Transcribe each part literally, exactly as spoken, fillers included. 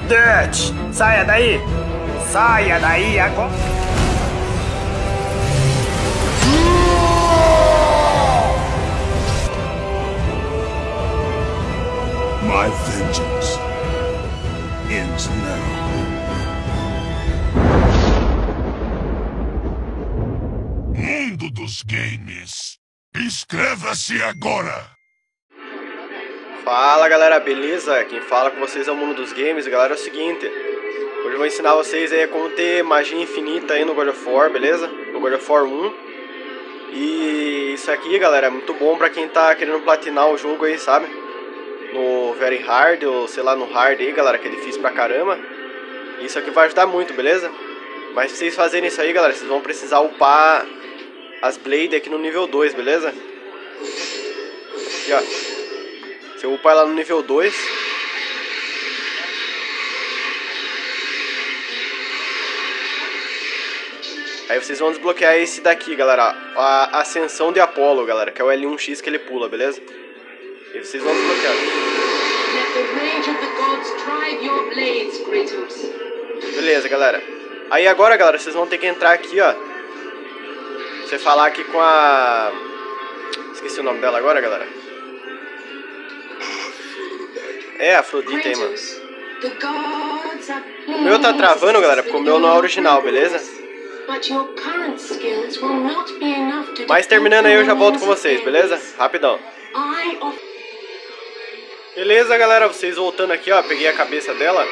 Dutch, saia daí! Saia daí agora! My vengeance ends now. Mundo dos Games. Inscreva-se agora! Fala galera, beleza? Quem fala com vocês é o Mundo dos Games. Galera, é o seguinte, hoje eu vou ensinar vocês aí como ter magia infinita aí no God of War, beleza? No God of War um. E isso aqui, galera, é muito bom pra quem tá querendo platinar o jogo aí, sabe? No Very Hard, ou sei lá, no Hard aí, galera, que é difícil pra caramba. Isso aqui vai ajudar muito, beleza? Mas se vocês fazerem isso aí, galera, vocês vão precisar upar as Blade aqui no nível dois, beleza? Aqui, ó. Você upa ela no nível dois. Aí vocês vão desbloquear esse daqui, galera. A Ascensão de Apolo, galera, que é o L um X que ele pula, beleza? E vocês vão desbloquear. Beleza, galera. Aí agora, galera, vocês vão ter que entrar aqui, ó. Você falar aqui com a... Esqueci o nome dela agora, galera. É, Afrodite aí, mano. O meu tá travando, galera, porque o meu não é original, beleza? Mas terminando aí eu já volto com vocês, beleza? Rapidão. Beleza, galera, vocês voltando aqui, ó, peguei a cabeça dela.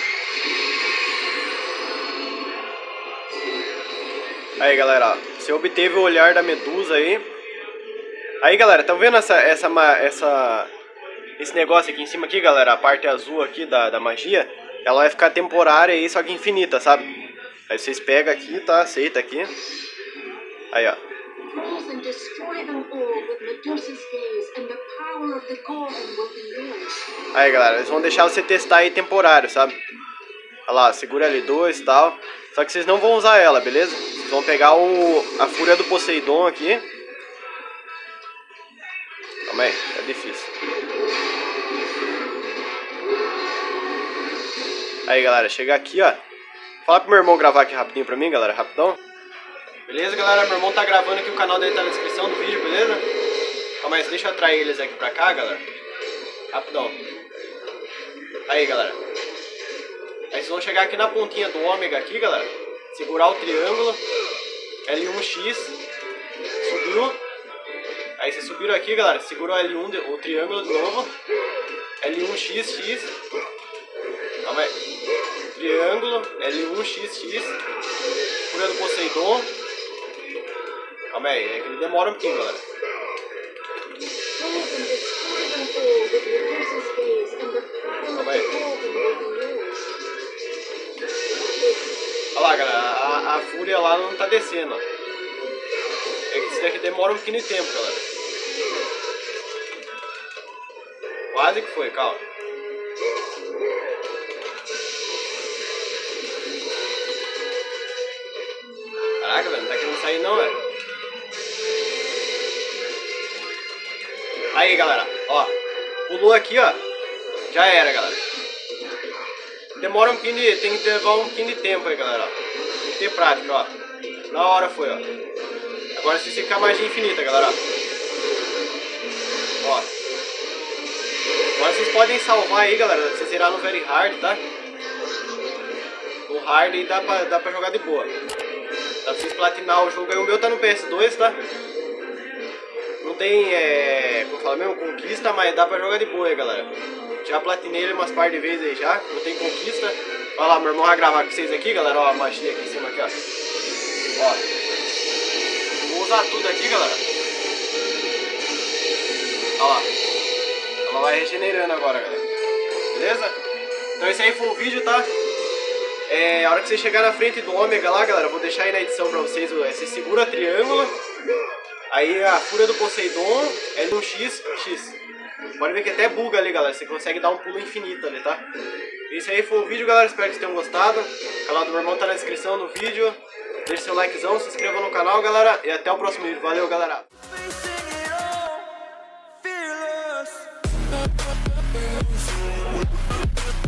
Aí, galera, ó, você obteve o olhar da Medusa aí. Aí, galera, tá vendo essa, essa, essa, esse negócio aqui em cima aqui, galera? A parte azul aqui da, da magia, ela vai ficar temporária aí, só que infinita, sabe? Aí vocês pegam aqui, tá? Aceita aqui. Aí, ó. Aí, galera, eles vão deixar você testar aí temporário, sabe? Olha lá, segura L dois e tal. Só que vocês não vão usar ela, beleza? Vocês vão pegar o, a Fúria do Poseidon aqui. Calma aí, é difícil. Aí, galera, chega aqui, ó. Fala pro meu irmão gravar aqui rapidinho pra mim, galera, rapidão. Beleza, galera? Meu irmão tá gravando aqui, o canal dele tá na descrição do vídeo, beleza? Calma aí, deixa eu atrair eles aqui pra cá, galera. Rapidão. Aí, galera. Aí vocês vão chegar aqui na pontinha do ômega aqui, galera. Segurar o triângulo. L um X. Subiu. Aí vocês subiram aqui, galera. Segurou L um, o triângulo de novo. L um X, X. Calma aí. Triângulo. L um X, X. Fúria do Poseidon. Calma aí, é que ele demora um pouquinho, galera. Calma aí. Olha lá, galera, a, a fúria lá não tá descendo, ó. É que isso daqui demora um pouquinho de tempo, galera. Quase que foi, calma. Caraca, velho, não tá querendo sair não, velho. Aí, galera, ó. Pulou aqui, ó. Já era, galera. Demora um pouquinho de... Tem que levar um pouquinho de tempo aí, galera. Tem que ter prática, ó. Na hora foi, ó. Agora se ficar magia infinita, galera. Ó. Agora vocês podem salvar aí, galera. Vocês zerar no Very Hard, tá? No Hard aí dá pra, dá pra jogar de boa. Dá pra vocês platinar o jogo aí. O meu tá no P S dois, tá? Não tem, é... como fala mesmo? Conquista, mas dá pra jogar de boa aí, galera. Já platinei ele umas par de vezes aí já. Não tem conquista. Olha lá, meu irmão vai gravar com vocês aqui, galera. Ó, a magia aqui em cima, aqui, ó. Ó. Vou usar tudo aqui, galera. Olha lá. Ela vai regenerando agora, galera. Beleza? Então esse aí foi o vídeo, tá? É, a hora que você chegar na frente do ômega lá, galera, eu vou deixar aí na edição pra vocês. Você segura triângulo. Aí a Fúria do Poseidon, L um X, X. Pode ver que até buga ali, galera. Você consegue dar um pulo infinito ali, tá? Esse aí foi o vídeo, galera. Espero que vocês tenham gostado. O canal do meu irmão tá na descrição do vídeo. Deixe seu likezão, se inscreva no canal, galera. E até o próximo vídeo. Valeu, galera. We'll be right back.